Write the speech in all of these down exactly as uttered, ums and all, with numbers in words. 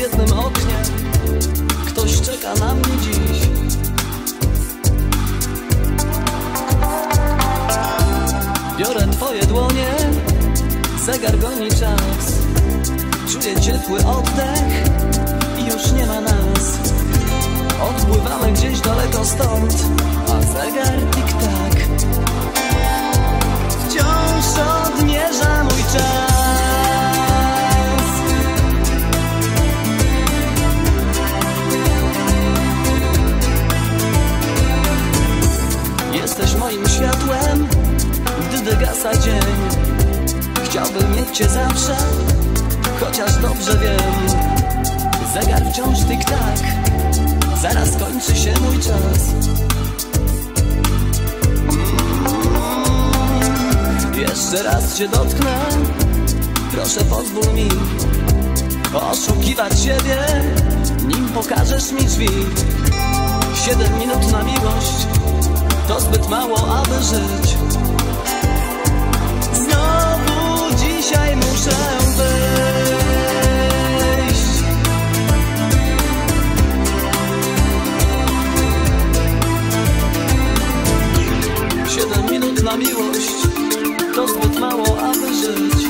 jednym oknie. Ktoś czeka na mnie dziś. Biorę twoje dłonie, zegar goni czas. Czuję ciepły oddech i już nie ma nas. Odpływamy gdzieś daleko stąd, a zegar tik-tak wciąż odmierza mój czas. Jesteś moim światłem, gdy wygasa dzień. Chciałbym mieć cię zawsze, chociaż dobrze wiem. Zegar wciąż tik-tak, zaraz kończy się mój czas. Jeszcze raz cię dotknę, proszę pozwól mi oszukiwać siebie, nim pokażesz mi drzwi. Siedem minut na miłość to zbyt mało, aby żyć. Znowu dzisiaj muszę wyjść. Siedem minut na miłość to zbyt mało, aby żyć.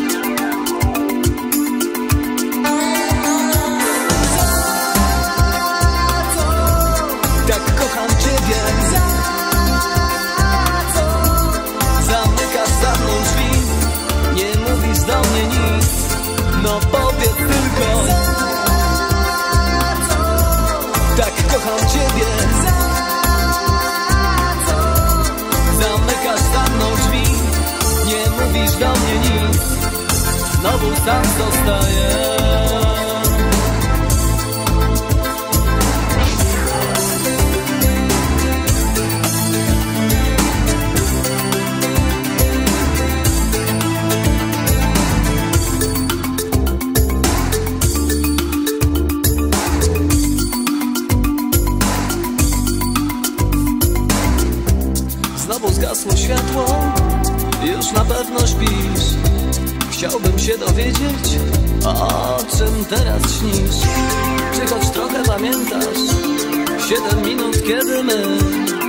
Tak kocham ciebie. Zamykasz za mną drzwi, nie mówisz do mnie nic. No powiedz tylko. Tak kocham ciebie. Zamykasz za mną drzwi, nie mówisz do mnie nic. Znowu sam zostaję. Znowu zgasło światło, już na pewno śpisz. Chciałbym się dowiedzieć, o czym teraz śnisz. Czy choć trochę pamiętasz siedem minut, kiedy my